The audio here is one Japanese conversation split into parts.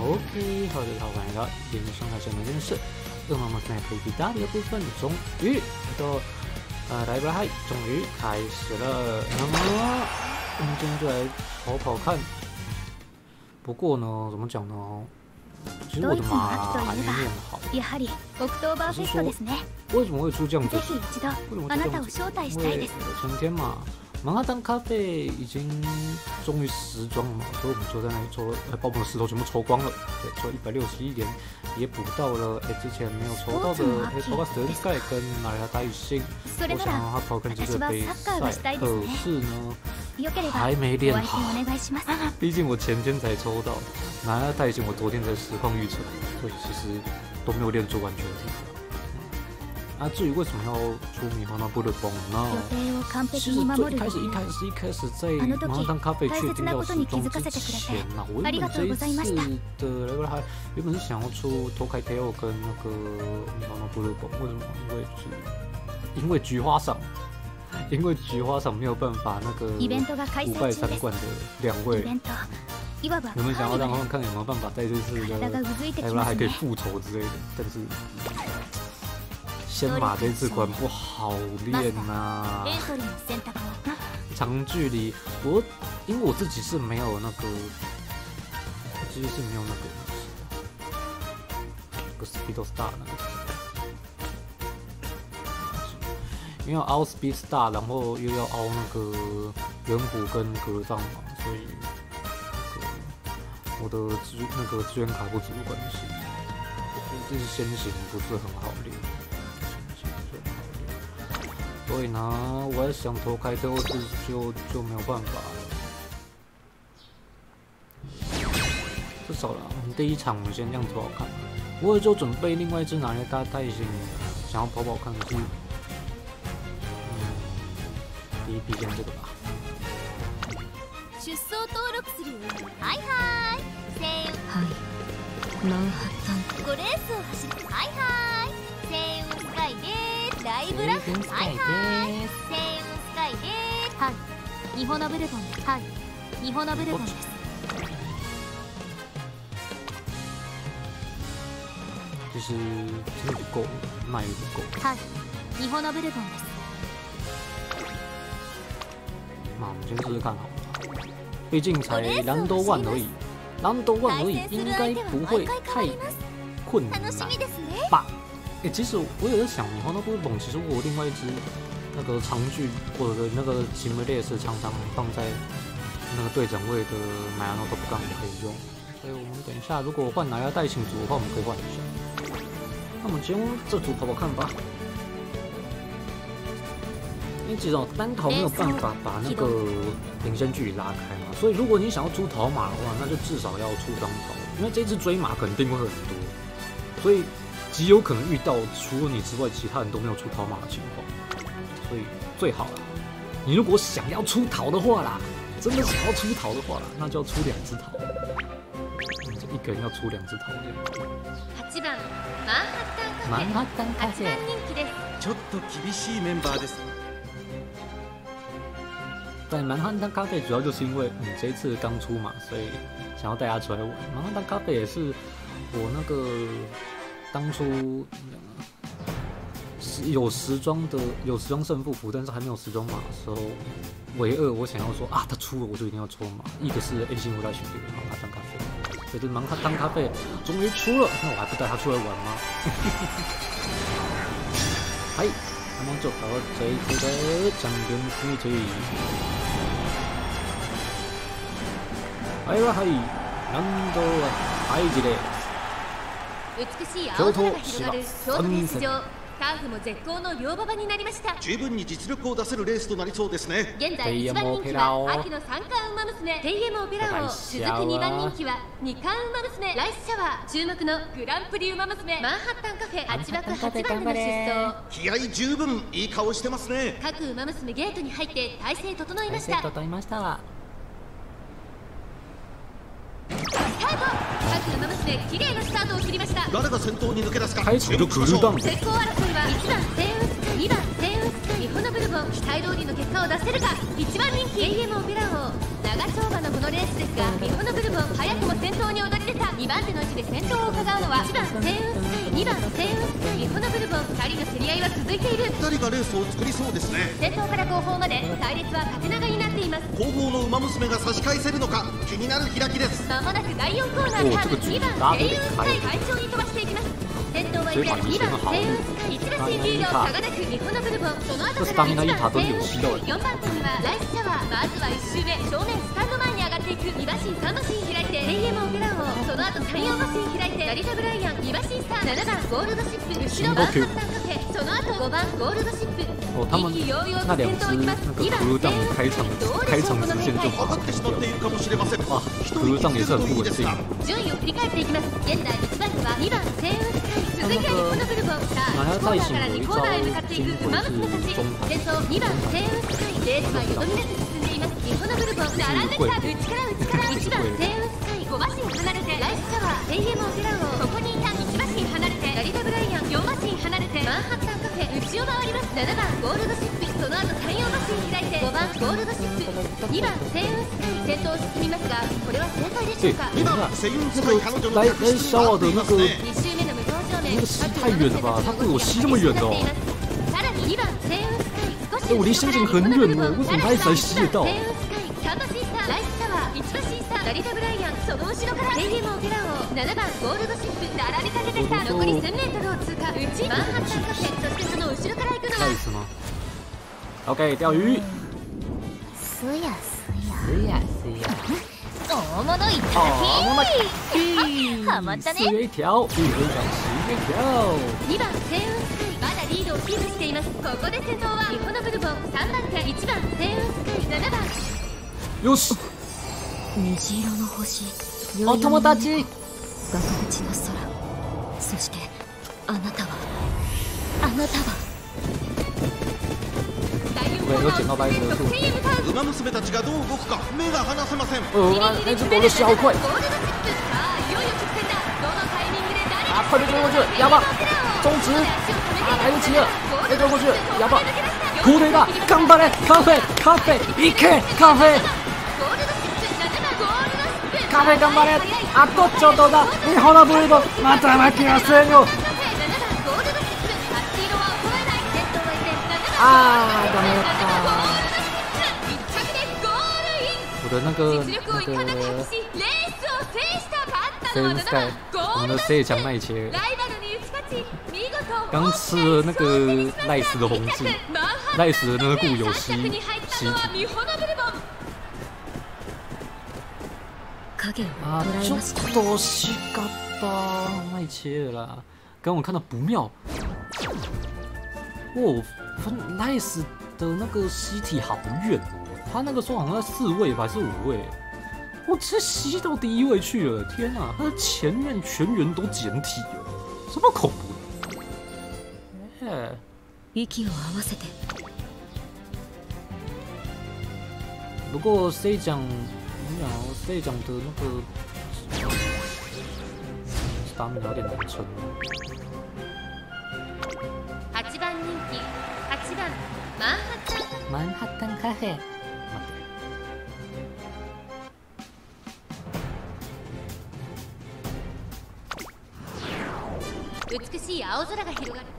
OK， 好的，好，欢迎来到连上海神门这件事。恶魔们在推比大的部分终于到来吧嗨，终于开始了。那么我们今天就来跑跑看。不过呢，怎么讲呢？其实我的马还没练好。只是说，为什么会出这样子？为什么会这样子？因为前天嘛。曼哈顿咖啡已经终于时装了嘛，所以我们就在那里抽，把我们的石头全部抽光了，对，抽161点，也补到了之前没有抽到的头发神盖跟马来大星。我想让他跑跟这个杯赛，可是呢还没练好，毕竟我前天才抽到马来大星，我昨天才实况预测，所以其实都没有练出完全体。至于为什么要出米花那布的崩呢？其实最一开始在马哈顿咖啡确定要时装之前呐，我原本这一次的原本是想要出脱开 tail 跟那个米花那布的崩，为什么？因为菊花赏没有办法那个5败3冠的2位。有没有想要让他们看有没有办法在这次的还可以复仇之类的？但是。先马这次果然不好练呐、长距离因为我自己是没有那个，其实是没有那个 Speed Star 那个，因为要凹 Speed Star， 然后又要凹那个圆弧跟格上嘛，所以我的那个资源卡不足的关系，所以这是先行不是很好练。所以呢，我在想投开丢就没有办法了。至少啦，我们第一场我们先这样子好看。我也就准备另外一只拿来大带型，想要跑跑看，可是，第一批先这个吧。出走登録する。はいはい。マンハッタン。5レースを走る。はいはい。セウンスカイです。ライブラフ。はいはい。セウンスカイです。はい。日本のブルボン。はい。日本のブルボンです。就是真的不够，卖不够。はい。日本のブルボンです。那我们先试试看好了，毕竟才蓝多万而已，应该不会太困难吧？其实我有在想，以后那部本其实我有另外一只那个长距或者那个行为列是常常放在那个队长位的买亚诺都不刚可以用，所以我们等一下如果换拿要带请组的话，我们可以换一下。那我们先这组跑跑看吧。因为其实单逃没有办法把那个领先距离拉开嘛，所以如果你想要出逃马的话，那就至少要出双逃，因为这只追马肯定会很多，所以极有可能遇到除了你之外，其他人都没有出逃马的情况，所以最好啦。你如果想要出逃的话啦，真的想要出逃的话啦，那就要出2只逃，一个人要出2只逃这样。8番マンハッタンカフェ。 ちょっと厳しいメンバーです。 在曼哈顿咖啡主要就是因为这一次刚出嘛，所以想要带他出来玩。曼哈顿咖啡也是我那个当初有时装胜负服，但是还没有时装马的时候，唯二我想要说他出了我就一定要抽马。一个是 A 星无赖选对曼哈顿咖啡，所以这曼哈顿咖啡终于出了，那我还不带他出来玩吗？嗨，那么就到这一次的奖金世界。はいはい、何度ははいじれ。 美しい青空が広がる京都レース場。ターフも絶好の両馬場になりました。 十分に実力を出せるレースとなりそうですね。 現在1番人気は秋の三冠馬娘テイエモオペラオ、続く2番人気は二冠馬娘ライスシャワー、注目のグランプリ馬娘マンハッタンカフェ8枠8番での出走。 気合十分いい顔してますね。 各馬娘ゲートに入って体勢整いました。 整いました。 スタート。各馬娘綺麗なスタートを切りました。 誰が先頭に抜け出すか注目しましょう。 先行争いは1番セウンスカイ、2番セウンスカイ、日本のブルボン期待通りの結果を出せるか。1番人気 AM オペラ王、 長丁場のこのレースですが、ミホノブルボン早くも先頭に躍り出た。2番手の位置で先頭を伺うのは1番セイウンスカイ、2番セイウンスカイ、ミホノブルボン。2人の競り合いは続いている。 2人がレースを作りそうですね。 先頭から後方まで隊列は縦長になっています。 後方の馬娘が差し返せるのか気になる開きです。 まもなく第4コーナーカーブ、2番セイウンスカイ快調に飛ばしていきます。先頭は2番セイウンスカイ、1馬身リードを差がなくミホノブルボン。その後から1番セイウンスカイ、4番手にはライスシャワー。まずは1周目正面スタンド前に上がっていく。2馬身3馬身開いてテイエモオペラ王。その後3、4馬身開いてラリタブライアン。2馬身スター、7番ゴールドシップ、後ろマンハッタンカフェ。その後5番ゴールドシップ。 他们那两只那个クルーザン开场直线就上がってしまっているかもしれません。 哇，クルーザン也是很不稳定。 順位を振り返っていきます。現在1番手は2番セイウンスカイ、続いてはミホノブルボン。さあ1コーナーから2コーナーへ向かっていく馬娘たち。先頭2番セイウンスカイ、レースはよどみなく進んでいます。ミホノブルボン並んできた。内から1番セイウンスカイ、5馬身離れてライスシャワー、テイエモオペラ王。ここにいた1馬身離れてラリタブライアン、4馬身離れてマンハッタンカフェ、内を回ります。7番ゴールドシップ、その後3、4馬身開いて5番ゴールドシップ、2番セイウンスカイ。先頭を進みますがこれは正解でしょうか。 2番セイウンスカイ、彼女の来シャワー的那个 2周目の無表情面、 那个吸太远了吧？它被我吸那么远的哦。 さらに2番セイウンスカイ、少し我离星星很远呢，为什么它一直才吸得到？ セイウンスカイ、3馬身スター、ライスシャワー、1馬身スター、ラリタブライアン。その後ろからテイエモオペラ王、7番ゴールドシップ、並びかけてきた。残り 1000m を通過、内マンハッタンカフェ。そしてその後ろから行くのは在什么 ？OK， 钓鱼。 すやす是呀是呀。 大物いただき。ハマったね。 4元一条，1分享10元条。 2番セイウンスカイ、まだリードをキープしています。ここで先頭はミホノブルボン、3番手1番セイウンスカイ、7番。 よし。 虹色の星、 お友達。 額縁の空、そしてあなたは馬娘たちがどう動くか目が離せません。 那只狗的小快。快点追过去，哑巴，中直，来不及了，再追过去，哑巴，苦雷だ，頑張れ，カフェ，行け，カフェ頑張れ、あとちょっとだ、ミホノブルボン、また負けませんよ。あー、ダメだった。我的那个セイウンスカイ，我们的セイ强麦切，刚吃了那个赖斯的红字，赖斯的那个固有吸体。啊，ちょっと惜しかった麦切了啦。刚我看到不妙，哦，赖斯的那个吸体好远哦，他那个说好像在4位吧，还是5位？我直接吸到第1位去了，天哪！他的前面全员都简体了，这么恐怖的？ 息を合わせて。 不过 C 奖，我想 C 奖的那个stamina有点难撑。 8番人気、8番マンハッタンカフェ。美しい青空が広がる。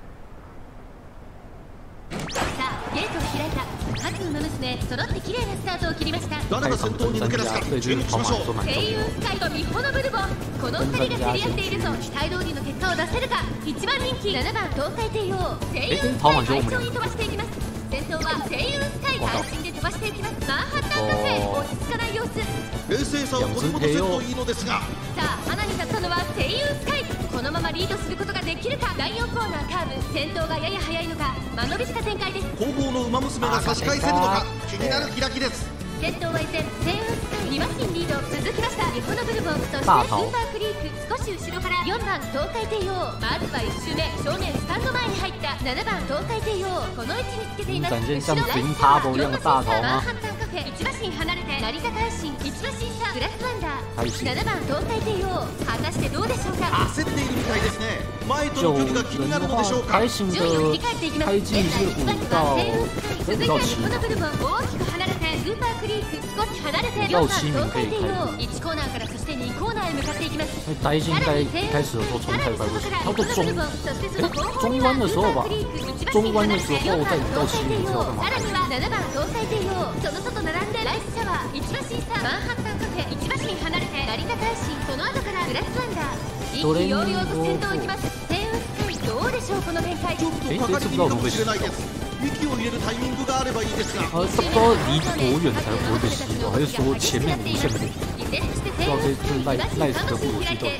さあゲートを開いた。各馬娘揃って綺麗なスタートを切りました。 誰が先頭に抜け出すか注目しましょう。 セイウンスカイとミホノブルボン、この2人が競り合っているぞ。期待通りの結果を出せるか。1番人気7番東海帝王、セイウンスカイ快調に飛ばしていきます。先頭はセイウンスカイ、安心で飛ばしていきます。マンハッタンカフェ、落ち着かない様子。 冷静さを取り戻せるといいのですが、 さあ花に立ったのはセイウンスカイ。このままリードすることができるか。第4コーナーカーブ、先頭がやや速いのか間延びした展開です。 後方の馬娘が差し返せるのか気になる開きです。 先頭は依然セイウンスカイ、2馬身リード続きました。ミホノブルボン、そしてスーパークリーク、少し後ろから4番東海帝王。まずは1周目正面スタンド前に入った7番東海帝王、この位置につけています。後ろライスター、4馬身スター、マンハッタンカフェ、1馬身離れて成田大臣、1馬身差、グラスワンダー、7番東海帝王。果たしてどうでしょうか。 焦っているみたいですね。前との距離が気になるのでしょうか。 順位を振り返っていきます。現在1番手はセイウンスカイ、続いてはミホノブルボン、大きく離れてスーパークリーク少し離れて4番東海帝王1コーナーからそして2コーナーへ向かっていきます。 大金应该一开始的时候冲太快不行，差不多中弯的时候吧，中弯的时候再到西面之后干嘛？ さらには7番東海帝王その外並んでライスシャワー1馬身差マンハッタンカフェ1馬身離れて成田大使その後からグラスワンダー一気揚々と先頭行きます。天運スカイどうでしょうこの展開。 ちょっとかかり気味かもしれないです。息を入れるタイミングがあればいいですが。 不知道离多远才不会被吸到，还是说前面无限的？不知道这赖死的不知道。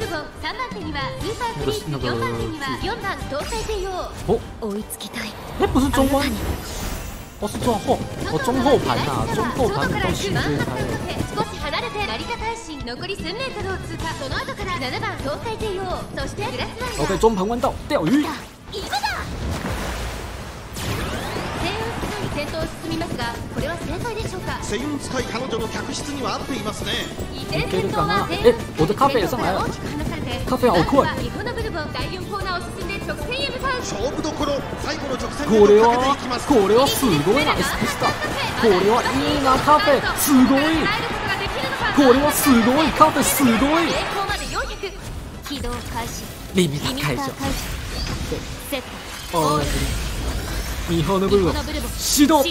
那个哦， 追いつきたい。 哎，不是中弯，哦是中后，哦中后盘呐，中后盘到西这一台了。 少し離れて成田大使残り数メートルを通過。その後から7番東海帝王そしてグラスワンダー。 OK，中盘弯道钓鱼。 今だ。先頭を進みますが、これは正解でしょうか。 セインスカイ彼女の客室には合っていますね。 いけるかな？え、我的咖啡也上来了。咖啡好快。 日本のブルボン第4コーナーを進んで直線へ向かう。 勝負どころ、最後の直線へとかけていきます。 これはすごいな、エスピスタ。これはいいな、カフェ、すごい。これはすごい、カフェすごい。 起動開始。 リミッター解除。 セット。 日本のブルボン始動。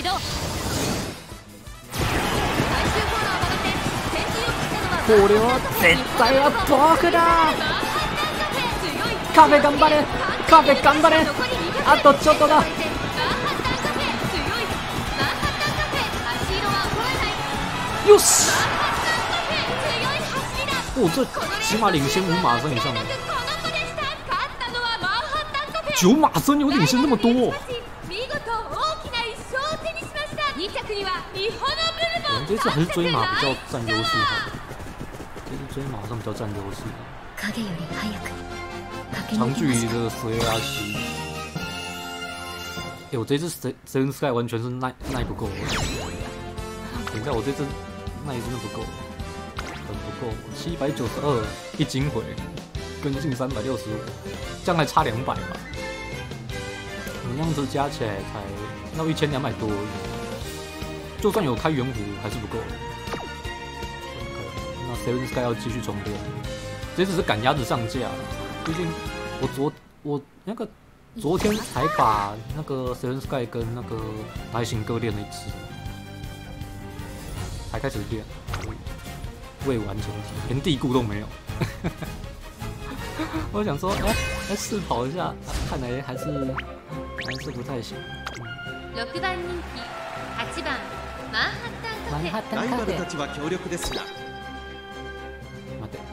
これは絶対は僕だ。カフェ頑張れ、カフェ頑張れ、あとちょっとだ。よし。哦，这起码领先5马身以上了。9马身有领先那么多。这次还是追马比较占优势，这次追马上比较占优势。长距离的水拉西，我这次神 Sky 完全是耐不够。等一下，我这次耐真的不够，很不够。792一金回，跟进365，这样还差200吧？这样子加起来才要1200多而已。就算有开圆弧，还是不够。那 Seven Sky 要继续重练，这只是赶鸭子上架。毕竟我那个昨天才把那个 Seven Sky 跟那个来行各练了1次，才开始练，未完成，连地固都没有。我想说，来试跑一下，看来还是不太行。 6番人気、8番。マンハッタンカフェ。 ライバルたちは強力ですが。 待て。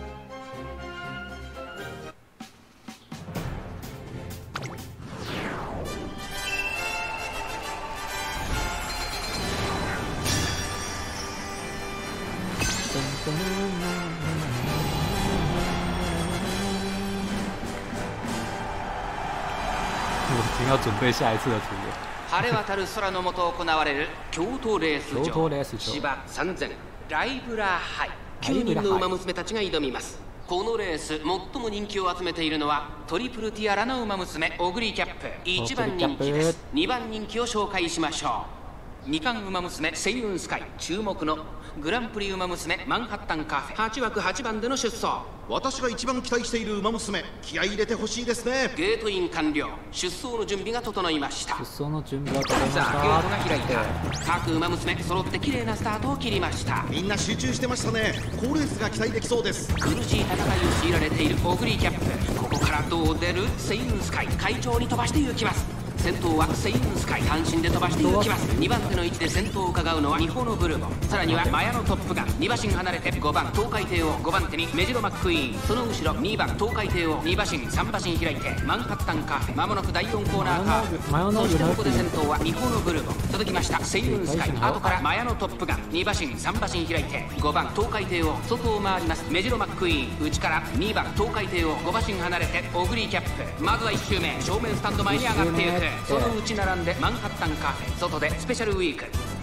我已经要准備下一次的圖了。 晴れ渡る空の下行われる京都レース場芝3000ライブラハイ9人の馬娘たちが挑みます。このレース最も人気を集めているのはトリプルティアラの馬娘オグリキャップ1番人気です。2番人気を紹介しましょう。2冠馬娘セイウンスカイ注目のグランプリ馬娘マンハッタンカフェ8枠8番での出走。 私が一番期待している馬娘、気合い入れてほしいですね。 ゲートイン完了。出走の準備が整いました。 出走の準備が整いました。 さあゲートが開いた。各馬娘揃って綺麗なスタートを切りました。 みんな集中してましたね。好レースが期待できそうです。 苦しい戦いを強いられているオグリーキャップ。ここからどう出るセイウンスカイ快調に飛ばして行きます。先頭はセイウンスカイ単身で飛ばして行きます。2番手の位置で先頭を伺うのはニホノブルボン、さらにはマヤのトップガン。2馬身離れて5番東海帝王、5番手にメジロマックイーン、その後ろ2番東海帝王、2馬身3馬身開いてマンハッタンカフェ。まもなく第4コーナーカーブ。そしてここで先頭はニホノブルボン、続きましたセイウンスカイ、後からマヤのトップガン。2馬身3馬身開いて5番東海帝王、外を回りますメジロマックイーン、内から2番東海帝王、5馬身離れてオグリーキャップ。まずは1周目正面スタンド前に上がっていく。その内並んでマンハッタンカフェ、外でスペシャルウィーク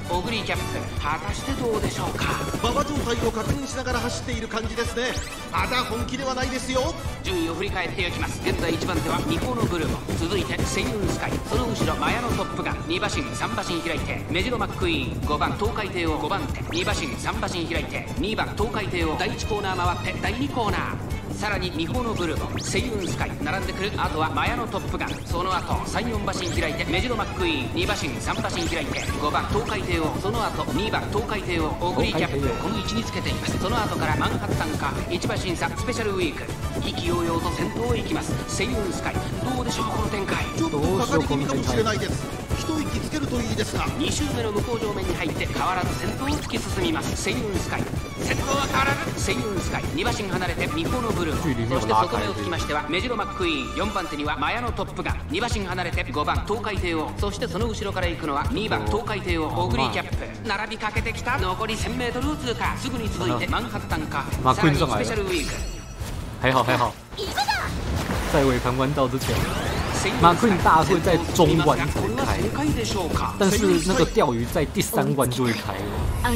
オグリーキャップ、果たしてどうでしょうか。 馬場状態を確認しながら走っている感じですね。まだ本気ではないですよ。 順位を振り返っていきます。現在1番手は日本のブルーボ、続いてセイウンスカイ、その後ろマヤのトップガン、2馬身3馬身開いてメジロマックイーン、5番東海帝王5番手、2馬身3馬身開いて2番東海帝王、第1コーナー回って第2コーナー、さらに美穂のブルーボ、セイウンスカイ並んでくる。あとはマヤのトップガン、その後3、4馬身開いてメジロマックイーン、2馬身3馬身開いて5番東海帝王、その後2番東海帝王、オグリーキャップ、この位置につけています。その後からマンハッタンカー1馬身差スペシャルウィーク、意気揚々と先頭を行きます。セイウンスカイ、どうでしょうこの展開。 ちょっとかかり気味かもしれないです。一息つけるといいですが、 2周目の向こう上面に入って変わらず先頭を突き進みます。セイウンスカイ、先頭は変わらずセイウンスカイ、2馬身離れて日本のブルー、そして外目をつきましてはメジロマックイーン、4番手にはマヤのトップガン、2馬身離れて5番東海帝王、そしてその後ろから行くのは2番東海帝王、オグリーキャップ、並びかけてきた。残り 1000m を通過、すぐに続いてマンハッタンカー、さらにスペシャルウィーク。 还好还好，在尾盘弯道之前，马奎大会在中弯才开，但是那个钓鱼在第3弯就会開了。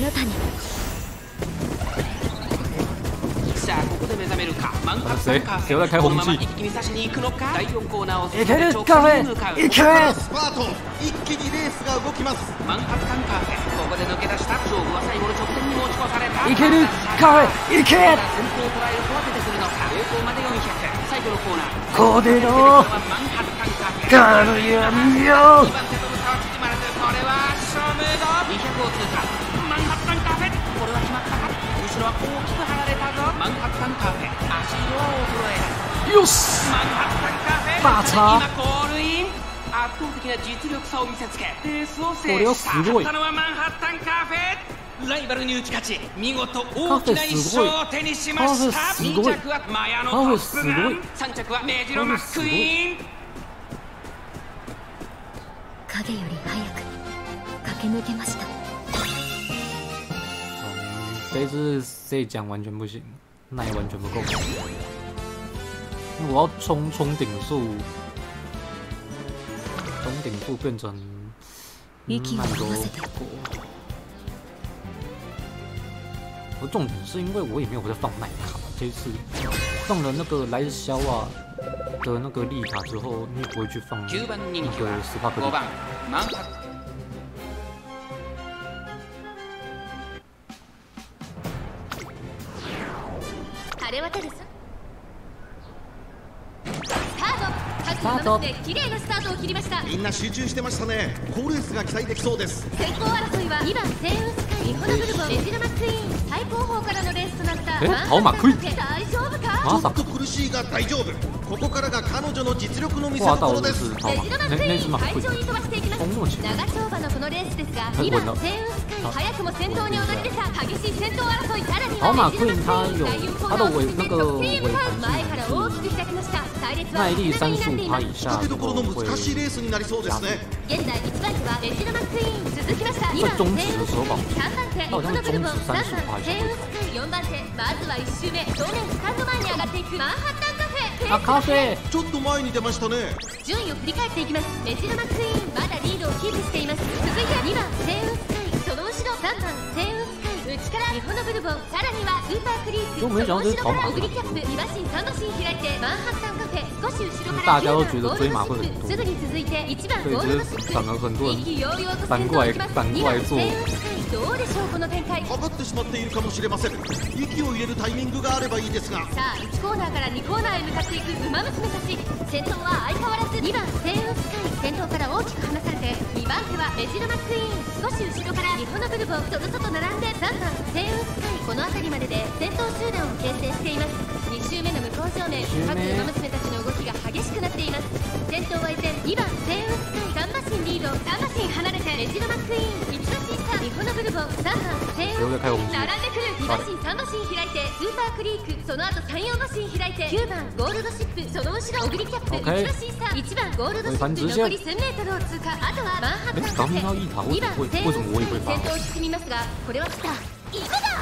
さあここで目覚めるか。マンハッタンカーフェ、このまま一気に差しに行くのか。第4コーナーを進めて直線に向かう。 スパート、一気にレースが動きます。 マンハッタンカーフェ、ここで抜け出した。勝負は最後の直線に持ち越された。 いけるカフェ、いけ。 先頭を捉えるとは出てくるのか。方向まで400、最後のコーナー。 こでのマンハッタンカーフェ、 ガルヤミよ。 2番手との差は縮まらず、これは勝負だ。200を通過。マンハッタンカーフェ、これは決まったか。後ろは大きく離れたぞ。マンハッタンカーフェ、足色は衰えない。 よし。 マンハッタンカーフェ、 バチャ今ゴールイン。圧倒的な実力差を見せつけレースを制した。 これはすごい。 勝ったのはマンハッタンカーフェ、ライバルに打ち勝ち見事大きな1勝を手にしました。2着はマヤのトップガン、3着はメジロマックイーン。 影より早く駆け抜けました。 这一次这一讲完全不行，那也完全不够。我要冲顶速，从顶速变成慢都不过。而重点是因为我也没有在放耐卡，这一次放了那个莱肖啊的那个利卡之后，你也不会去放那个斯帕克利卡。 スタートで綺麗なスタートを切りました。 みんな集中してましたね。好レースが期待できそうです。 先行争いは2番セイウンスカイ、ホノブルボ、メジロマックイーン、最後方からのレースとなったマンハッタンカフェ、大丈夫か。 ちょっと苦しいが大丈夫。ここからが彼女の実力の見せ所です。 メジロマックイーン、快調に飛ばしていきます。長丁場のこのレースですが、2番セイウンスカイ、早くも先頭に躍り出た。激しい先頭争い、さらにはメジロマックイーン、第4コーナーを進め直線へ向かう。前から大きく開きました。隊列は続けになっています。 立てどころの難しいレースになりそうですね。 現在1番手はメジロマックイーン、続きました2番セイウンスカイ、3番手ホノブルボン、3番セイウンスカイ、4番手、まずは1周目正面スタート前に上がっていくマンハッタンカフェ。 カフェちょっと前に出ましたね。 順位を振り返っていきます。メジロマックイーンまだリードをキープしています。続いて2番セイウンスカイ、その後ろ3番セイウンスカイ、内から日本のブルボン、さらにはスーパークリーク、その後ろからオグリキャップ、2馬身3馬身開いてマンハッタンカフェ、少し後ろから9番ゴールドシップ、すぐに続いて1番ゴールドシップ、意気揚々と先頭を行きます。2番セイウンスカイ、どうでしょうこの展開。 かかってしまっているかもしれません。息を入れるタイミングがあればいいですが、 さあ1コーナーから2コーナーへ向かっていくウマ娘たち。先頭は相変わらず2番セイウンスカイ、先頭から大きく離されて2番手はメジロマックイーン、少し後ろから日本のブルボン、その外並んで3番セイウンスカイ、この辺りまでで先頭集団を形成しています。2周目の向こう正面、各ウマ娘たちの動きが激しくなっています。先頭は依然2番セイウンスカイ、3馬身リード、3馬身離れてメジロマックイーン、1馬身差日本のブルボン、3番セイウンスカイ、並んでくる2馬身3馬身開いてスーパークリーク、その後3、4馬身開いて9番ゴールドシップ、その後ろオグリキャップ、1馬身差1番ゴールドシップ、残り 1000m を通過。あとはマンハッタンカフェ、2番セイウンスカイ、先頭を進みますが、これは来た、行くだ。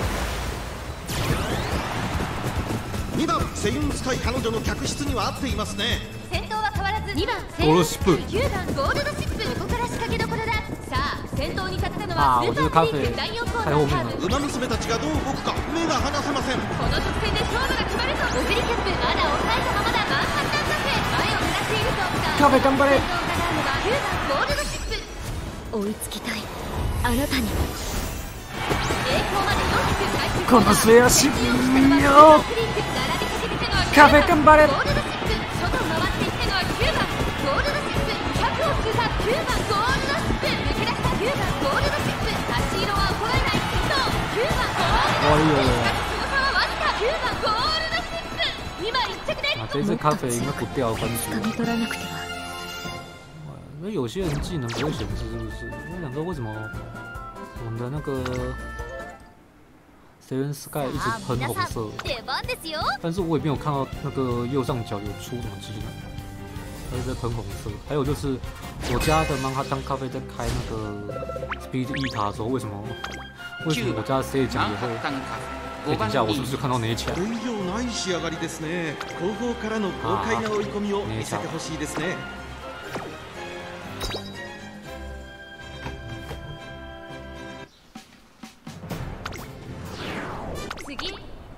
2番セイウンスカイ、彼女の客室には合っていますね。 先頭は変わらず2番セイウンスカイ、9番ゴールドシップ、ここから仕掛けどころだ。さあ先頭に立ったのはスーパーフリーク第4コーナーカーブ。 ウマ娘たちがどう動くか目が離せません。 この直線で勝負が決まるぞ。オグリキャップまだ抑えたままだ。マンハッタンカフェ前を狙っていると。 カフェ頑張れ。 先頭を狙うのは9番ゴールドシップ。 追いつきたいあなたに。 栄光まで400 この末足よ。カフェ頑張れ。 ゴールドシップ外を回っていったのは9番ゴールドシップ。100を通過9番ゴールドシップ。抜け出した9番ゴールドシップ。足色は衰えない先頭9番ゴールドシップ。しかしその差はわずか9番ゴールドシップ。今1着です。 这次咖啡应该不掉分数。 掴み取らなくては。 因为有些人技能不会显示，是不是？我想说为什么我们的那个 Seven Sky 一直喷红色，但是我也没有看到那个右上角有出什么技能，它是在喷红色。还有就是我家的曼哈顿咖啡在开那个 Speed 1塔的时候，为什么我家的 C 奖也会？哎，等一下，我是不是就看到那一枪？ 分量ない仕上がりですね。後方からの豪快な追い込みを見せてほしいですね。 次。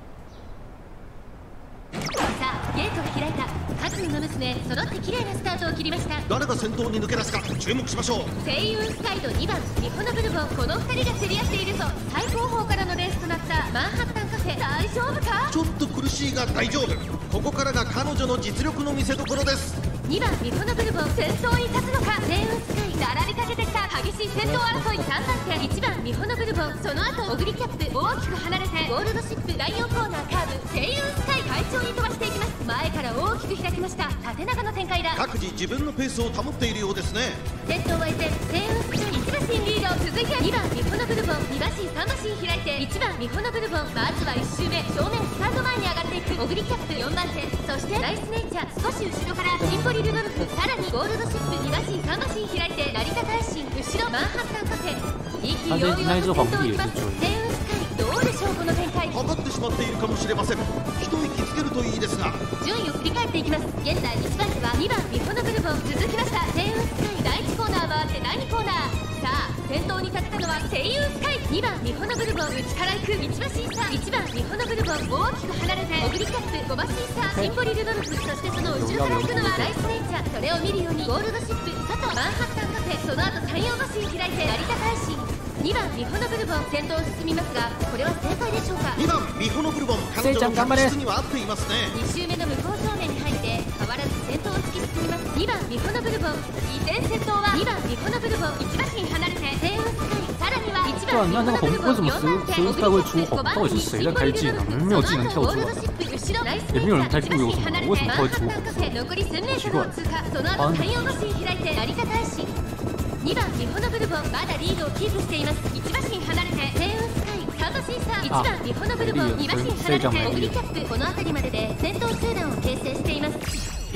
さあゲートが開いた。各馬娘揃って綺麗なスタートを切りました。 誰が先頭に抜け出すか注目しましょう。 星雲スカイと2番ミホノブルボン、この2人が競り合っているぞ。最高峰からのレースとなったマンハッタンカフェ、大丈夫か。 ちょっと苦しいが大丈夫。ここからが彼女の実力の見せ所です。 2番ミホノブルボン先頭に立つのか。星雲スカイ並びかけてきた。激しい先頭争い。3番手1番ミホノブルボン、その後オグリキャップ大きく離れてゴールドシップ第4コーナーカーブ。星雲スカイ快調に飛ばしていきます。前から大きく開きました。縦長の展開だ。 各自自分のペースを保っているようですね。 先頭は依然星雲スカイ1馬身リード。続いて2番ミホノブルボン、2馬身3馬身開いて1番ミホノブルボン、まずは1周目正面スタート前に上がっていくオグリキャップ4番手。そしてライスネイチャー少し後ろからシンボリルドルフ、さらにゴールドシップ2馬身3馬身開いて成田大臣後ろマンハッタンカフェ。意気揚々と先頭を行きます。星雲スカイどうでしょうこの展開。 かかってしまっているかもしれません。一息つけるといいですが。 順位を振り返っていきます。現在1番手は2番ミホノブルボン、続きました星雲スカイ第1コーナー回って第2コーナー。さあ先頭に立ったのは星雲スカイ。2番ミホノブルボン内から行く1馬身差。1番ミホノブルボン大きく離れてオグリキャップ5馬身差シンボリルドルフ、そしてその後ろから行くのはライスネイチャー。それを見るようにゴールドシップ外マンハッタンカフェ、その後3、4馬身開いて成田大臣。2番ミホノブルボン先頭を進みますが、これは正解でしょうか。 2番ミホノブルボン、彼女の確実には合っていますね。 2周目の向こう正面に入って変わらず先頭を突き進みます。2番ミホノブルボン、依然先頭は2番ミホノブルボン、1馬身離れて星雲スカイ、さらには1番ミホノブルボン、4番手オグリキャップ5番手シンボリルドルフ、 没有技能跳出来，也没有人开固有什么，为什么会出红色？ 残り 1000m を通過。その後3、4馬身開いて成田大使。2番ミホノブルボンまだリードをキープしています。1馬身離れて星雲スカイ、3馬身差。1番ミホノブルボン、2馬身離れてオグリキャップ、この辺りまでで先頭集団を形成しています。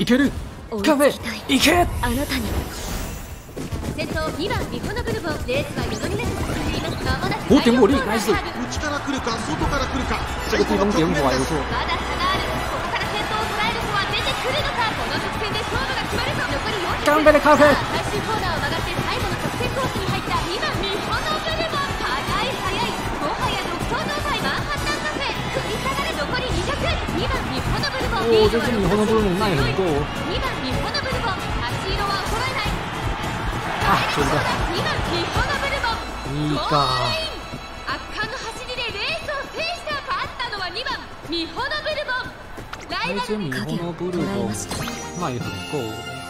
いけるカフェいけ。 あなたに。 先頭2番ミホノブルボン、レースはよどみなく進んでいます。まもなく 5.5リナイス。 内から来るか外から来るか。 这个地方点火还不错。 まだ差がある。ここから先頭を捉える子は出てくるのか。この直線で勝負が決まるぞ。残り400。 頑張れカフェ。 最終コーナーを曲がって最後の直線コースに入った2番ミホノブルボン、速いもはや独走状態。マンハッタンカフェ繰り下がる。残り200。2番ミホノブルボン、 おお、这次ミホノブルボン耐很多。 2番ミホノブルボン、足色は衰えない。 あ、それだ。 2番ミホノブルボン、 いいか。 圧巻の走りでレースを制した。勝ったのは2番ミホノブルボン。ライバルミホノブルボン卖很够。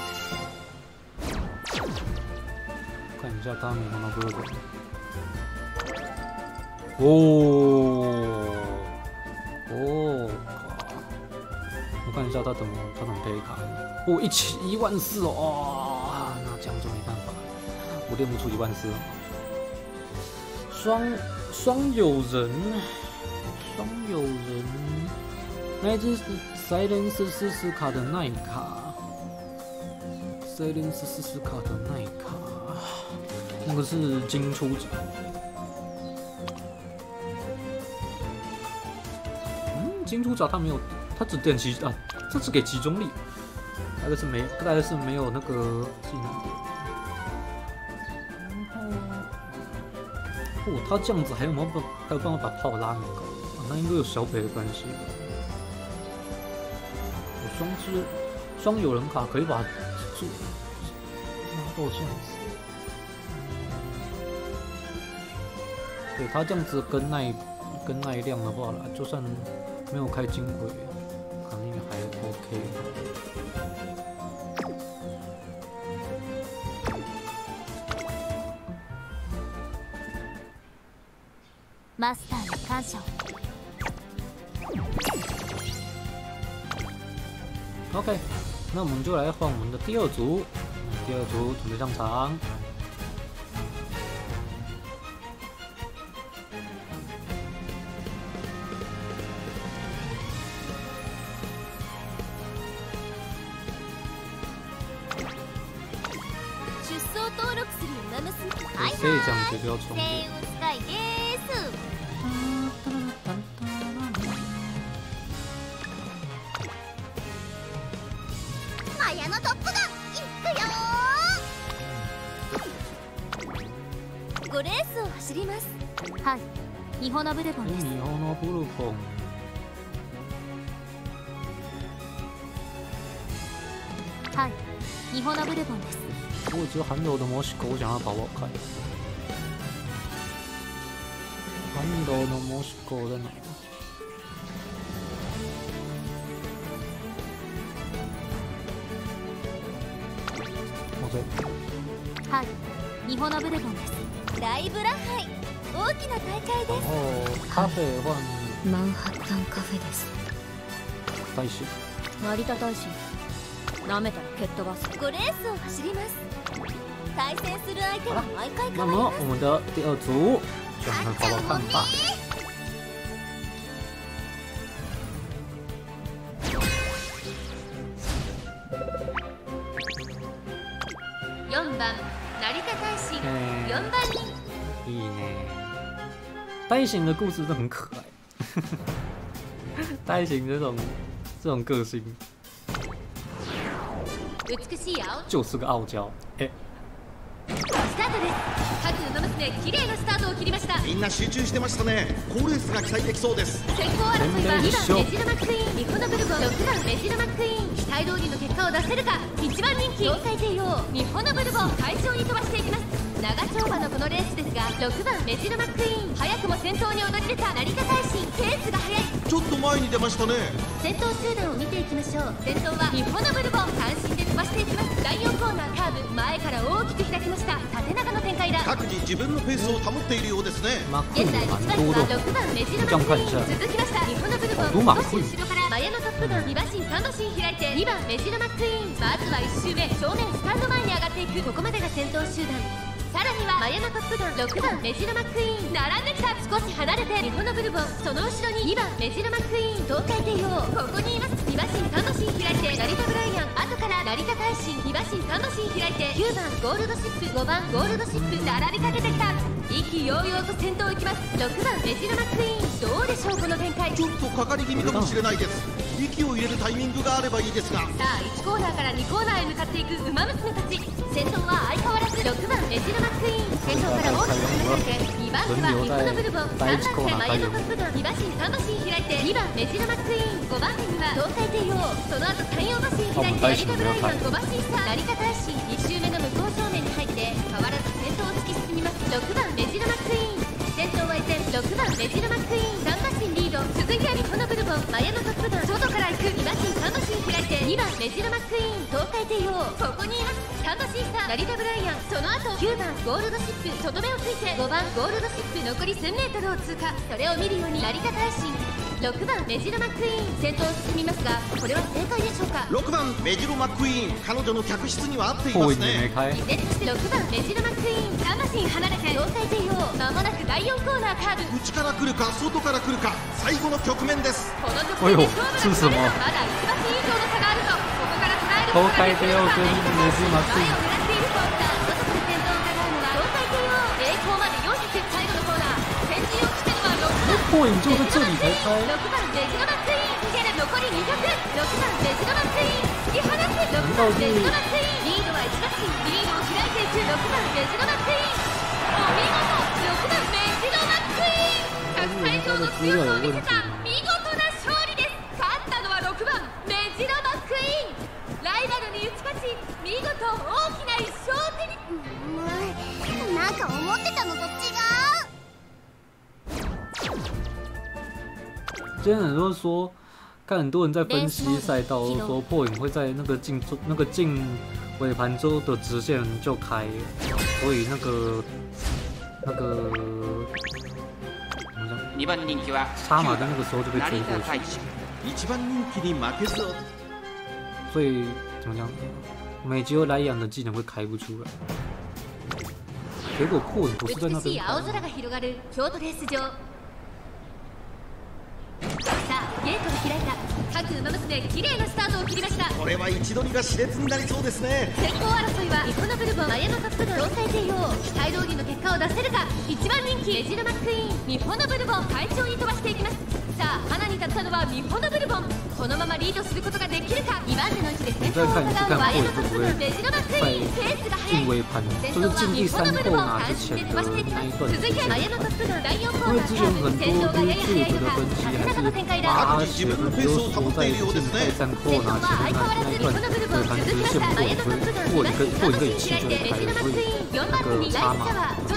看一下他米ホノブルボン。哦，我看一下他怎么可以卡。哦，14000哦，那这样就没办法，我练不出14000。双友人，那一只是Silence 40卡的奈卡，Silence 40卡的奈卡，那个是金出奖。金出角他没有，他只点集啊，这只给集中力，大概是没有那个技能点。然后哦，他这样子还有办法把炮拉那么高？那应该有小北的关系。我双有人卡可以把这拉到这样子。对他这样子跟耐量的话啦，就算没有开金轨，肯定还 OK。 マスターに感謝を。 OK， 那我们就来换我们的第二组，第二组准备上场。可以这样子就要重叠。 マヤのトップガン行くよ。5レースを走ります。はい、日本のブルボンです。 日本のブルボン。 はい、日本のブルボンです。 我只有韩流的摩西狗，我想要跑跑看。韩流的摩西狗在哪？ はい、日本のブルボンです。ライブラハイ、大きな大会です。 哦，カフェ换マンハッタンカフェです。 大使。 成田大使、舐めたら蹴っ飛ばす。5レースを走ります。対戦する相手は毎回変わります。 那么我们的第二组，就让我们跑跑看吧。 4番成田大使4番人。 いいね。大型的故事都很可爱。大型这种个性， 美しい青就是个傲娇。 スタートです。各馬娘綺麗なスタートを切りました。 みんな集中してましたね。好レースが期待できそうです。 先行争いは2番メジロマックイーン、日本のブルボン6番メジロマックイーン、期待通りの結果を出せるか。1番人気東海帝王、日本のブルボン快調に飛ばしていきます。長丁場のこのレースですが、6番メジロマックイーン、早くも先頭に躍り出た成田大臣、ペースが速い。 ちょっと前に出ましたね。 先頭集団を見ていきましょう。先頭は日本のブルボン、単身で飛ばしていきます。第4コーナーカーブ、前から大きく開きました。縦長の展開だ。 各自自分のペースを保っているようですね。 現在1番は6番メジロマックイーン、続きました日本のブルボン、少し後ろからマヤのトップガン2馬身3馬身開いて2番メジロマックイーン、まずは1周目正面スタンド前に上がっていく。ここまでが先頭集団。さらにはマヤのトップガン6番メジロマックイーン、並んできた。少し離れて日本のブルボン、その後ろに2番メジロマックイーン、東海帝王、ここにいます。2馬身3馬身開いて成田ブライアン、後から成田大臣2馬身3馬身開いて9番ゴールドシップ、5番ゴールドシップ、並びかけてきた。意気揚々と先頭行きます。6番メジロマックイーン、どうでしょうこの展開。 ちょっとかかり気味かもしれないです。息を入れるタイミングがあればいいですが。 さあ1コーナーから2コーナーへ向かっていく馬娘たち。先頭は相変わらず6番メジロマックイーン、先頭から大きく離れて2番手は日本のブルボン、3番手マヤのトップガン2馬身3馬身開いて2番メジロマックイーン、5番手には東海帝王、その後3、4馬身開いて成田ブライアン5馬身差。成田大臣2周目の向こう正面に入って変わらず先頭を突き進みます。6番メジロマックイーン、先頭は依然6番メジロマックイーン、3馬身リード。続いて日本のブルボン、マヤのトップガン外から行く2馬身3馬身開いて2番メジロマックイーン、東海帝王、ここにいます。3馬身差成田ブライアン、その後9番ゴールドシップ、外目をついて5番ゴールドシップ、残り 1000m を通過。それを見るように成田大臣6番メジロマックイーン、先頭を進みますが、これは正解でしょうか。 6番メジロマックイーン、彼女の客室には合っていますね。 依然として6番メジロマックイーン、3馬身離れて東海帝王、間もなく第4コーナーカーブ。 内から来るか外から来るか、最後の局面です。 この局面で勝負が決まればまだ1馬身以上の差があると。ここから捉える東海帝王君メジロマックイーン、 前を狙っていると。外で先頭を伺うのは東海帝王、栄光まで400、最後のコーナー先陣を切ってのは破影就在这里才开。 6番メジロマックイーン、逃げる残り200、6番メジロマックイーン、突き放す6番メジロマックイーン、リードは1馬身、リードを開いていく6番メジロマックイーン、お見事6番メジ资料有问题吗？ 見事な勝利です。勝ったのは6番メジロマックイーン。ライバルに打ち勝ち、見事大きな1勝を手に。 なんか思ってたのと違今天很多人说，看很多人在分析赛道，都说破影会在那个进尾盘之后的直线就开，所以那个怎么讲？ 2番人気は差马在那个时候就被追过去， 一番人気に負けず。 所以怎么讲？美吉欧莱昂的技能会开不出来。结果破影不是在那边开。 青空が広がる京都レース場。さあゲートが開いた。各馬娘綺麗なスタートを切りました。 これは位置取りが熾烈になりそうですね。 先行争いはイコノブルボン、マヤノトップガン、東海帝王。期待通りの結果を出せるか。1番人気メジロマックイーン、ミホノブルボン、快調に飛ばしていきます。さあ花に立ったのはミホノブルボン。このままリードすることができるか。2番手の位置で先頭を伺うマヤノトップガン、メジロマックイーン。ペースが速い。 尾盤就是进第三扣拿之前的那一段时続いてマヤノトップガン第4コーナー。 因为之前很多 YouTube 的分析还是把写的都说在进第三扣拿前面那一段尾盘直线破一个一气就开了，所以那个差嘛，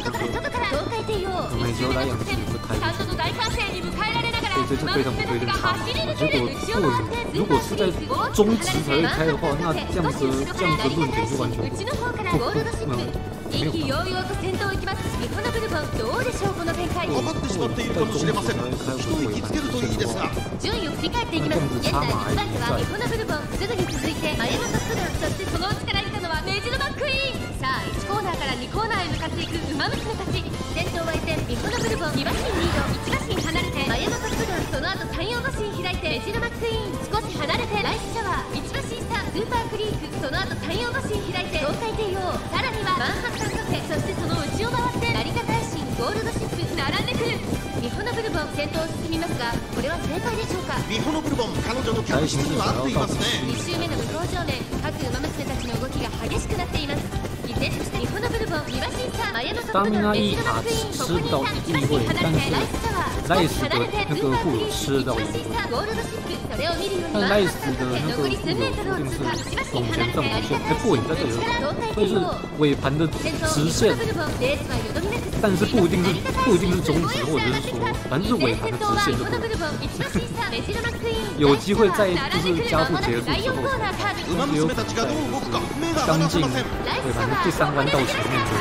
美吉欧莱昂自己会开不出来，所以这是非常不对的差嘛。结果如果是在中值才会开的话，那这样子论点就完全意気揚々と先頭を行きます。ミホノブルボン、どうでしょうこの展開。 分かってしまっているかもしれません。人を引きつけるといいですが。 順位を振り返っていきます。現在1番手はミホノブルボン、すぐに続いてマヤノトップガン、そしてその内から来たのはメジロマックイーン。さあ1コーナーから2コーナーへ向かっていく馬娘たち。先頭は依然ミホノブルボン、2馬身リード、1馬身離れてマヤノトップガン、その後山陽馬身開いてメジロマックイーン、少し離れてライスシャワー、1馬身差スーパークリーク、その後山陽馬身開いて東海帝王、さらにはマンハッタンカフェ、そしてその内を回って成田大臣、ゴールドシップ並んでくる。ミホノブルボン先頭を進みますが、これは正解でしょうか。 ミホノブルボン、彼女の脚質には合っていますね。 2周目の向こう上面、各馬娘たちの動きが激しくなっています。依然としてミホノブルボン、2馬身差、マヤノトップガン、メジロマックイーン、ここにいた1馬身離れてライスシャワー、少し離れてスーパークリーク、1馬身差、ゴールドシップ、それを見るようにマンハッタンカフェ、残り数メートルを通過、1馬身離れて成田大臣、内から東海帝王。 尾盘的直线，但是不一定是中值，或者是说，反正就是尾盘的直线就对了。有机会在就是加速结束之后，也有可能在刚进尾盘的第3弯道前面就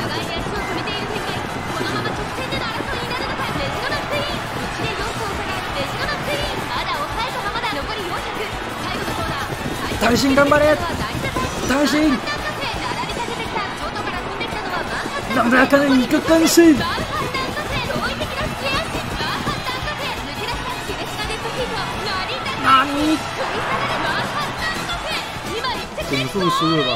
大信頑張れ，大信。让大家看到一个更新。哪里？顶速输了吧？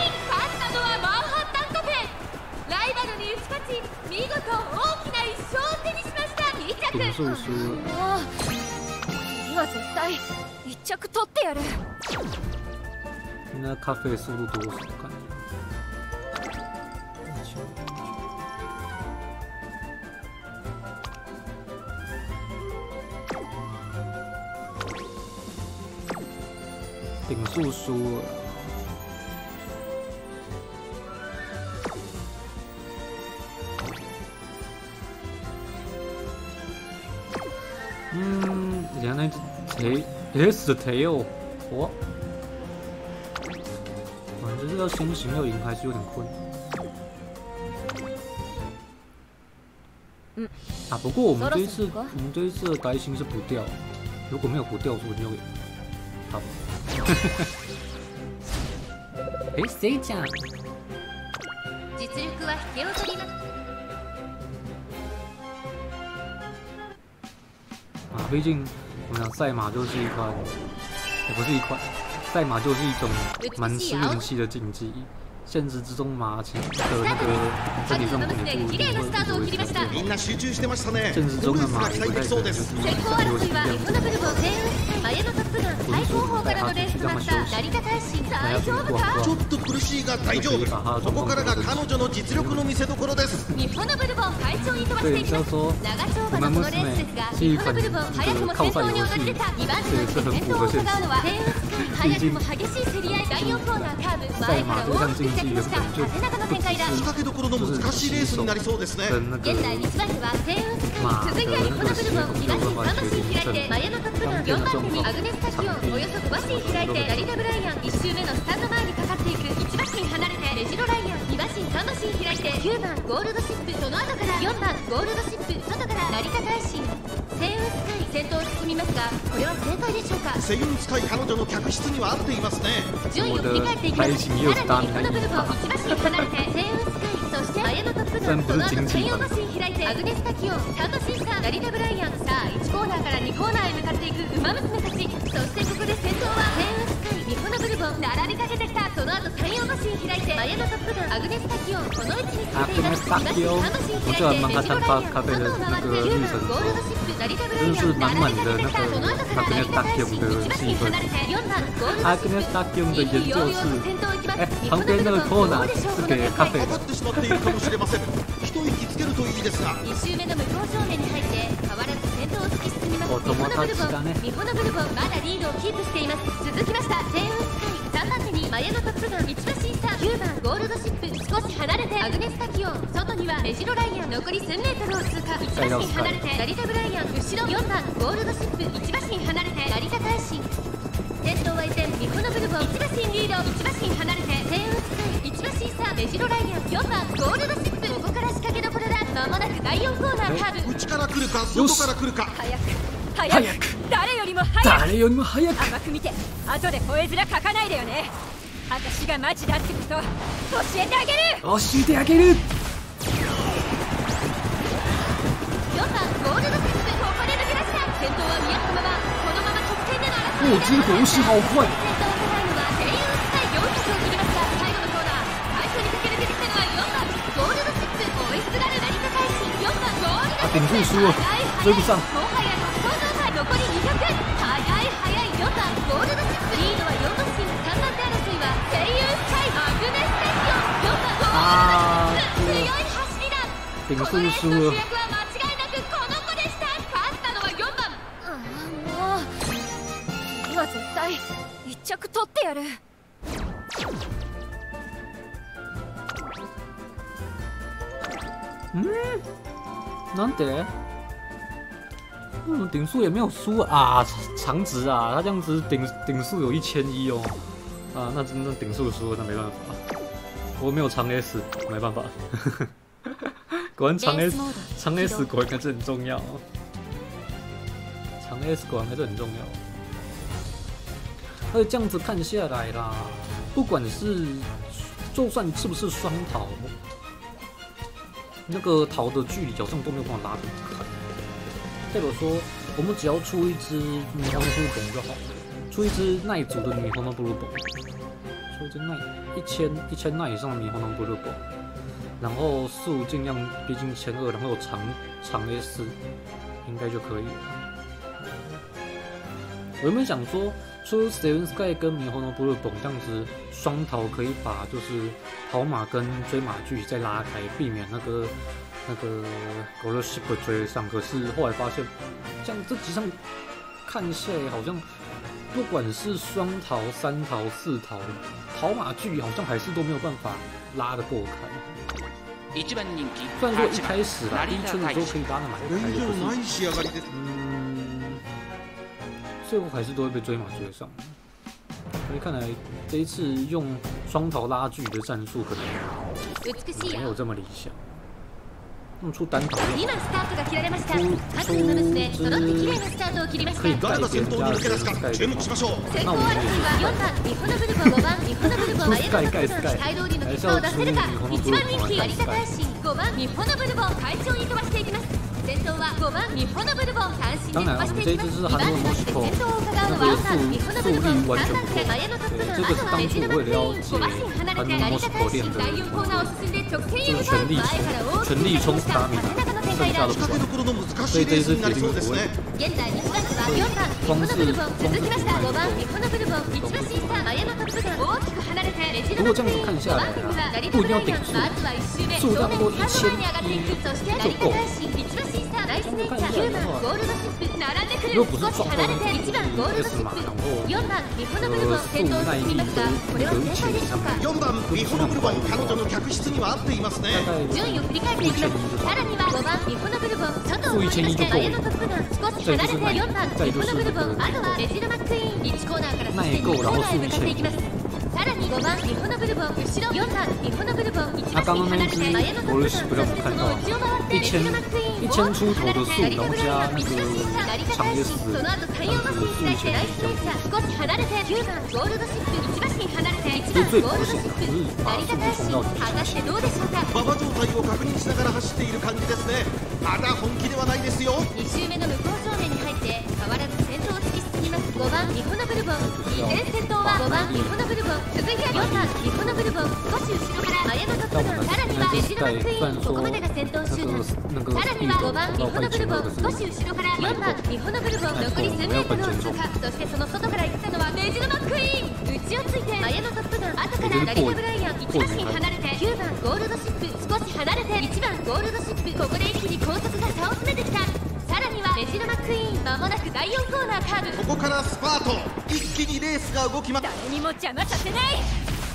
顶速输了。 今絶対1着取ってやる。 那咖啡速度多少看？顶速输了。原来S 的 tail， 哇！反正这要先行要赢还是有点困难。啊，不过我们这一次的白星是不掉，如果没有不掉，说不定就赢。好。谁讲？ 実力は引けを取ります。 毕竟我们讲赛马就是一款，也不是一款，赛马就是一种蛮吃运气的竞技。 现实之中嘛，的那个身体状况也不みんな集中してましたね。 现实中的马期待できそうです。 先行争いはミホノブルボ全運前のトップガン最高峰からのレースとなった成田大臣大丈夫か？ ちょっと苦しいが大丈夫。ここからが彼女の実力の見せ所です。 ミホノブルボ快調に飛ばしていきます。長丁場のこのレースですがミホノブルボ早くも先頭に躍り出た2番手の先頭を伺うのは全運早くも激しい競り合い第4コーナーカーブ前から大きく出てきました縦長の展開だ。 仕掛けどころの難しいレースになりそうですね。 現在1番手は全運続いてはミホノブルボ2馬身3馬身開いて前のトップガン4番手にアグネスタキオンおよそ5馬身開いてラリタブライアン1周目のスタンド前にかかっていく1馬身離れてレジロライアン2馬身3馬身開いて9番ゴールドシップその後から4番ゴールドシップ外から成田大臣セイウンスカイ先頭を進みますがこれは正解でしょうか？ セイウンスカイ彼女の客室には合っていますね。 順位を振り返っていきます。さらにミホノブルボ1馬身離れてセイウンスカイそして前のトップガンその後専用マシン開いてアグネスタキオン3馬身差成田ブライアンさあ1コーナーから2コーナーへ向かっていくウマ娘たちそしてここで先頭はセイウンスカイミホノブルボ並びかけてきたその後専用マシン開いて前のトップガンアグネスタキオンこの位置につけています2馬身3馬身開いてレジロライアン外を回って9番ゴールドシップ成田ブライアン並びかけてきたその後から成田大臣1馬身離れて4番ゴールドシップいいよいよと先頭行きますミホノブルボどうでしょうか？ 上がってしまっているかもしれません。一息つけるといいですが 2周目の向こう正面に入って変わらず先頭を突き進みますミホノブルボミホノブルボまだリードをキープしています続きました全運スカイ3番手に前のトップガン1馬身差9番ゴールドシップ少し離れてアグネスタキオン外にはレジロライアン残り1000メートルを通過1馬身離れて成田ブライアン後ろ4番ゴールドシップ1馬身離れて成田大臣先頭は依然ミホノブルボ1馬身リード1馬身離れて全運スカイ1馬身差レジロライアン4番ゴールドシップここから仕掛けどころだ間もなく第4コーナーカーブ内から来るか外から来るか早く誰よりも早く甘く見て後で吠え面書かないでよね私がマジだってこと教えてあげる 4番ゴールドシップここで抜け出した先頭は宮浜はこのまま直線での争い这个东西好快。 先頭を捉えるのは全員スカイ400を切りました最後のコーナー最初に駆け抜けてきたのは4番ゴールドシップ追いすがる成田大臣4番ゴールドシップ追不上もはや独走状態残り200速い4番ゴールドシップリードは4馬身3番手争いはセイウンスカイアグネスタキオン4番ゴールドシップ強い走りだこのレースの主役は間違いなくこの子でした勝ったのは4番もう次は絶対1着取ってやる难得，顶数也没有输啊，长直啊，他这样子顶数有1100哦，啊，那真的顶数输了，那没办法，我没有长 S， 没办法，果然长 S 果然还是很重要，长 S 果然还是很重要，而且这样子看下来啦，不管是就算是不是双逃。那个逃的距离好像都没有办法拉得很开，代表说我们只要出一只米红布鲁本就好了，出一只耐足的米红布鲁本，出一只1000耐以上的米红布鲁本，然后速尽量逼近1200，然后有长 S， 应该就可以了。我原本想说出 Seven Sky 跟米红布鲁本这样子双逃，可以把就是跑马跟追马距再拉开，避免那个 Gold Ship 追得上。可是后来发现，这样这集上看下来，好像不管是双逃、3逃、4逃，跑马距好像还是都没有办法拉得过开。虽然说一开始啦，第一圈的时候可以拉得蛮开的，可是最后还是都会被追马追上。所以看来这一次用双逃拉锯的战术可能没有这么理想。用出单逃今スタートが切られました各馬娘揃って綺麗なスタートを切りました誰が先頭に抜け出すか注目しましょう先行争いは4番ミホノブルボ5番ミホノブルボ前のトップガン期待通りの結果を出せるか1番人気有田大臣5番ミホノブルボ快調に飛ばしていきます先頭は5番ミホノブルボン単身で飛ばしていきます。2番手として先頭を伺うのは3番ミホノブルボン、3番手前のトップガン、あとはレジルマクイーン。5馬身離れて成田大進第4コーナーを進んで直線へ向かう。前から大きくリードした縦長の展開だ。 仕掛けどころの難しいレースになりそうですね。 現在1番手は4番ミホノブルボン、続きました5番ミホノブルボン、1馬身差前のトップガン、大きく離れてレジルマクイーン。5番手には成田ブライアン、まずは1周目正面3番に上がっていく。そして成田大進1馬身差ライスネイチャー、9番ゴールドシップ並んでくる。少し離れて1番ゴールドシップ、4番ミホノブルボン先頭を進みますが、これは正解でしょうか。 4番ミホノブルボン、彼女の客室には合っていますね。 順位を振り返っていきます。さらには5番ミホノブルボン、外を通りまして前のトップガン、少し離れて4番ミホノブルボン、あとはレジルマックイーン。1コーナーからそして2コーナーへ向かっていきます。さらに5番ミホノブルボン、後ろ4番ミホノブルボン、1馬身離れて前のトップガン、そしてその内を回ってレジルマックイーン。 1000出頭的数，然后加那个长野死， その後3、4馬身に対してライスネイチャー、少し離れて9番ゴールドシップ、1馬身離れて1番ゴールドシップ、成田大進、果たしてどうでしょうか。 馬場状態を確認しながら走っている感じですね。まだ本気ではないですよ。 2周目の向こう正面に入って変わらず先頭を突き進みます。5番ミホノブルボン、依然先頭は5番ミホノブルボン、続いて4番ミホノブルボン、少し後ろから前のトップガン、さらにはレジルマックイーン。ここまでが先頭集団。さらには5番ミホノブルボン、少し後ろから4番ミホノブルボン、残り数メートルを通過。そしてその外から行ったのはレジルマックイーン。内をついて前のトップガン、後から成田ブライアン、1馬身離れて9番ゴールドシップ、少し離れて1番ゴールドシップ。ここで一気に後続が差を詰めてきた。さらにはレジルマックイーン、間もなく第4コーナーカーブ。 ここからスパート、一気にレースが動きます。 誰にも邪魔させない。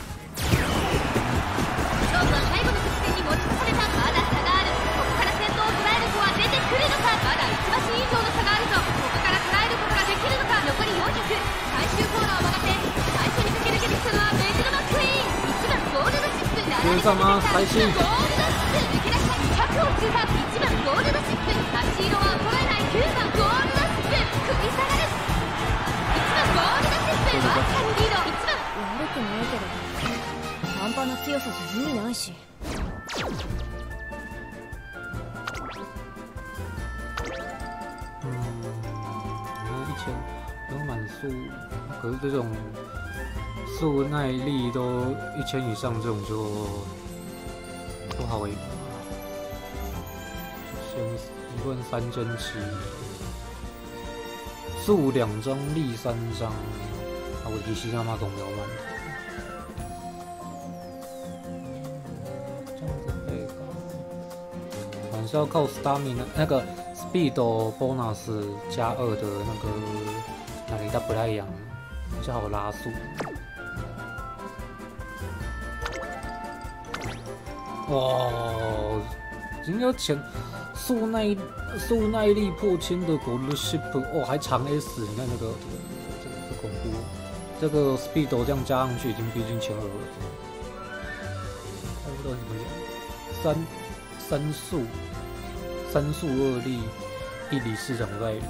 勝負は最後の直線に持ち越された。まだ差がある。ここから先頭を捉える子は出てくるのか。まだ1馬身以上の差があるぞ。ここから捉えることができるのか。残り400、最終コーナーを曲がって最初に駆け抜けてきたのはレジルマックイーン。1番ゴールドシップ、並び始めた1番ゴールドシップ、抜け出した200を通過。1番ゴールドシップ、足色は衰えない9番ゴールドシップ、食い下がる。1番ゴールドシップ、わずかにリード。1番悪くないけど半端な強さじゃ意味ないし。 有满速，可是这种速耐力都1000以上，这种就不好赢。先1问3真7，速2张，力3张，啊，我提西他妈懂没有慢。这样子背高，还是要靠 stamina 那个 speed bonus 加2的那个。哪里它不太一样，比较好拉速。哇，今天前速耐力破1000的 Gold Ship， 哦，还长 S， 你看这个恐怖。这个 Speed 这样加上去已经逼近前2了。差不多怎么样？3速2力，1里4长外力。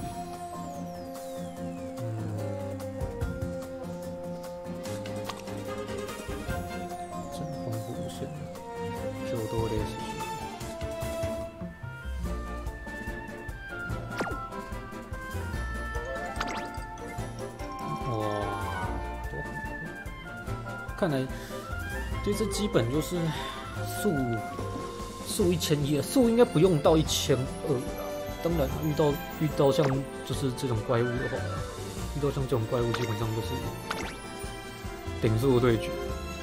看来这次基本就是速1100，速应该不用到1200啦。当然遇到像就是这种怪物的话，遇到像这种怪物基本上就是顶速的对决。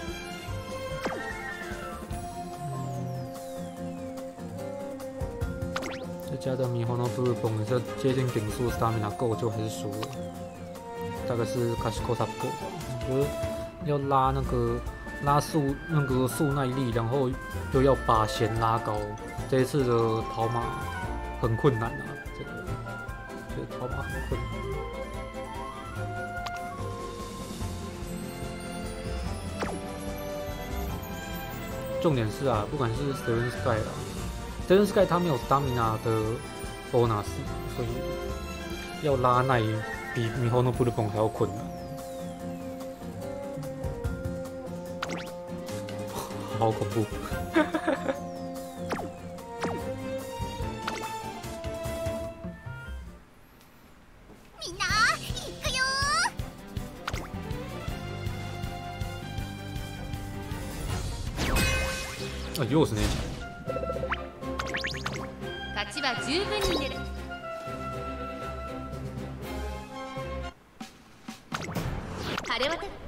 再加上米花诺布鲁崩，这接近顶速 stamina 够就还是输了，大概是卡西扣差不够吧。我觉得。要拉那个速耐力，然后又要把弦拉高，这一次的跑马很困难啊！这个跑马很困难。重点是啊，不管是 Seven Sky 啦 ，Seven Sky 它没有 Stamina 的 bonus， 所以要拉耐比米后诺布的崩还要困难。好恐怖！ 又是那一场。 勝ちは十分に出る。晴れ渡る。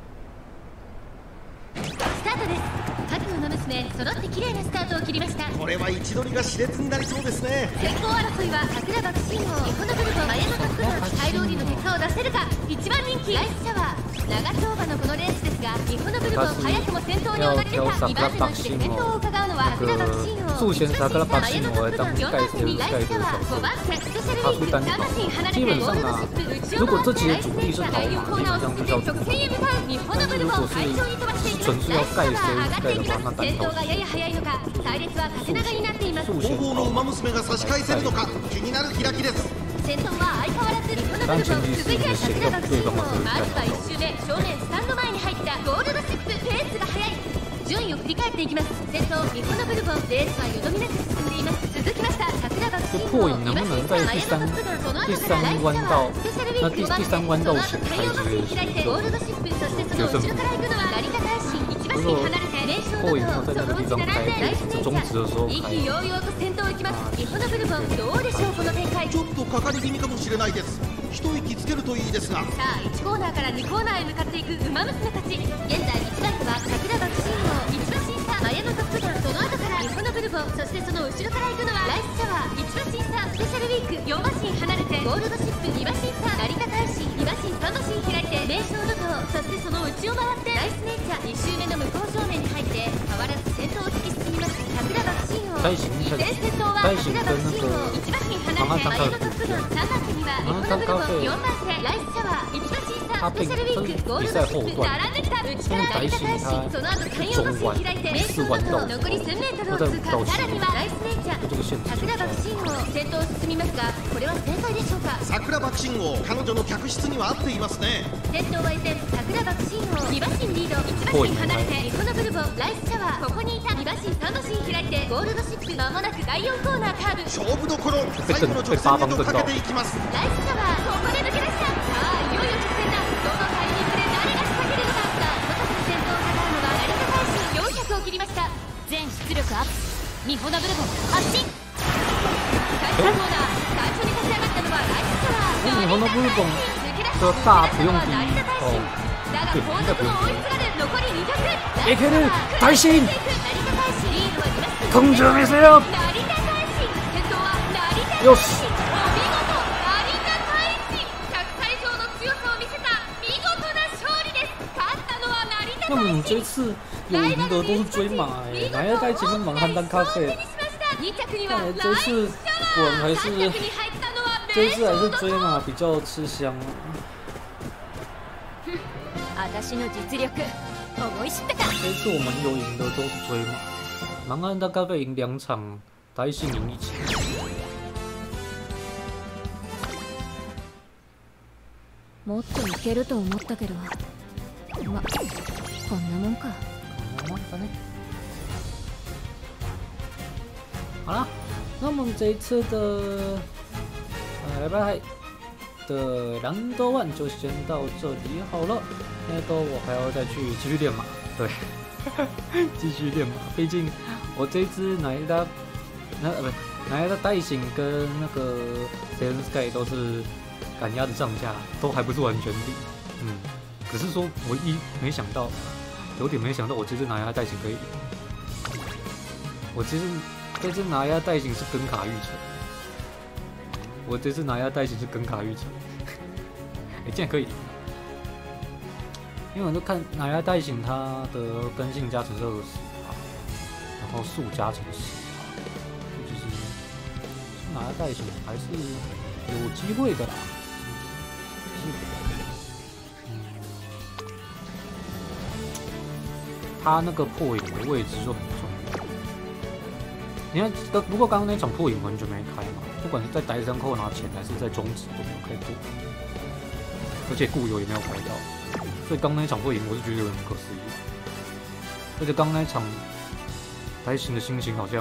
スタートです。各馬娘揃って綺麗なスタートを切りました。 これは位置取りが熾烈になりそうですね。 先行争いは桜爆心王、日本のブルボン、綾野トップガン、ハイローリの結果を出せるか。一番人気ライスシャワー。長丁場のこのレースですが、日本のブルボン早くも先頭に躍り出た。2番手の位置で先頭を伺うのは桜爆心王、 速先桜爆心王当4番手にライスシャワー、5番手スペシャルウィーク、3馬身離れてゴールドシップ、如果这集的主力是跑马，基本上就叫主力。 日本のブルボン快調に飛ばしている。 纯粹要盖谁盖的話，那先頭がやや早いのか、隊列は縦長になっています。 後方の馬娘が差し返せるのか、気になる開きです。 先頭は相変わらず日本のブルボン、続いて桜爆心王。まずは1周目、正面スタンド前に入ったゴールドシップ、ペースが速い。順位を振り返っていきます。先頭日本のブルボン、レースはよどみなく進んでいます。続きました桜爆心王、 能不能在第三弯道，那第三弯道选开始ゴールドシップ、そしてその後ろから行くのは成田大臣、1馬身離れて名将のとそのうち並んでライスネイチャー、意気揚々と先頭を行きます。日本のブルボン、どうでしょうこの展開。 ちょっとかかり気味かもしれないです。一息つけるといいですが。 さあ1コーナーから2コーナーへ向かっていく馬娘たち。現在1番手は桜爆心王、1馬身差綾野トップガン、その後から日本のブルボン、そしてその後ろから行くのはライスシャワー、1馬身差スペシャルウィーク、4馬身離れてゴールドシップ、2馬身差成田大使、2馬身3馬身開いて名将のと、そしてその内を回ってライスネイチャー、2周目の向こう正面に入って変わらず先頭を突き進みます。桜爆心王、依然先頭は桜爆心王、1馬身離れて綾野トップガン、3番手には日本のブルボン、4番手ライスシャワー、1馬身差スペシャルウィーク、ゴールドシップ、並んできた。内から成田大使、その後3、4馬身開いて名将のと、残り1000メートルを通過。さらにはライスネイチャー、桜爆心王、先頭を進みますが、これは正解でしょうか。 桜爆心王、彼女の客室には合っていますね。 先頭は依然桜爆心王、2馬身リード、1馬身離れて日本のブルボン、ライスシャワー、ここにいた2馬身3馬身開いてゴールドシップ、間もなく第4コーナーカーブ、 勝負どころ、最後の直線へとかけていきます。 ライスシャワー、ここで抜け出した。さあいよいよ直線だ。どのタイミングで誰が仕掛けるのか。さあその時に先頭を飾るのは成田大使、400を切りました。全出力アップ、日本のブルボン発進。最初のコーナー、最初に立ち上がったのはライスシャワー、 日本のブルボン说大不用逼哦，对，应该不用逼。 いける大進根性見せよ。よし。那么你这次有赢的都是追马哎，哪要带几份满汉当咖啡？看来这次果然还是这次还是追马比较吃香啊。这次我们有赢的都是追马，满汉当咖啡赢2场，大信赢1场。 もっといけると思ったけど、ま。こんなもんか。 こんなもんかね。好了，那么这一次的礼拜的狼多万就先到这里好了。那个我还要再去继续练马，对，继续练马。毕竟我这一只哪一达带型跟那个 Saiyan Sky 都是赶鸭子上架，都还不是完全理。可是说唯一没想到。有点没想到，我这次拿鸭带型可以赢。我其实这次拿鸭带型是跟卡玉成，我这次拿鸭带型是跟卡玉成，竟然可以！因为我就看拿鸭带型它的根性加成是20%，然后速加成10%，其实拿鸭带型还是有机会的啦。他那个破影的位置就很重要。你看，不过刚刚那场破影完全没开嘛，不管是在第3扣拿前还是在中指都没有开过，而且固有也没有开到，所以刚那场破影我是觉得有点不可思议。而且刚那场台型的心情好像，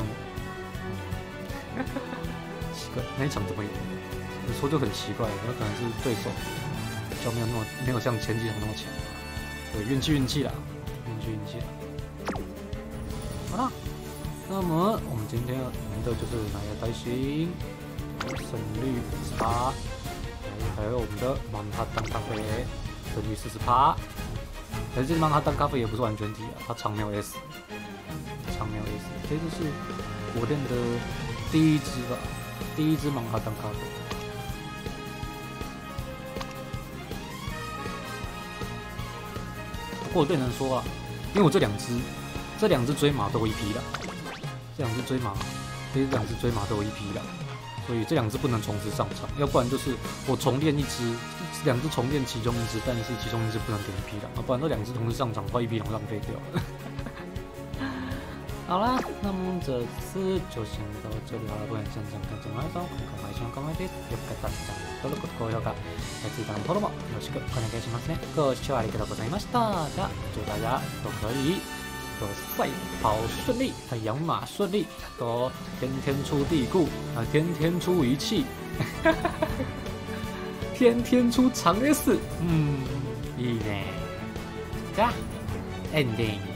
奇怪，那一场怎么赢？有时候就很奇怪，那可能是对手比较没有像前几场那么强，对，运气啦。运气。好了， 那么我们今天赢的就是哪个带星胜率差，还有我们的曼哈顿咖啡胜率40%。可是这曼哈顿咖啡也不是完全体啊，它长苗 S， 长苗 S， 这就是我练的第一支吧，第一支曼哈顿咖啡。不过我对人说啊，因为我这两只追马都有1匹了，这两只追马都有1匹了，所以这两只不能同时上场，要不然就是我重练两只重练其中一只，但是其中一只不能给1匹了，不然这两只同时上场的话，1匹狼浪费掉了。好啦，那么这次就先到这里好了。不然先这样看这毎週考えてよかったらチャンネル登録高評価、Twitter のフォローもよろしくお願いしますね。ご視聴ありがとうございました。じゃあ祝大家都可以赛跑顺利，养马顺利，都天天出地库天天出仪器，天天出长 S， いいね。じゃあエンディング。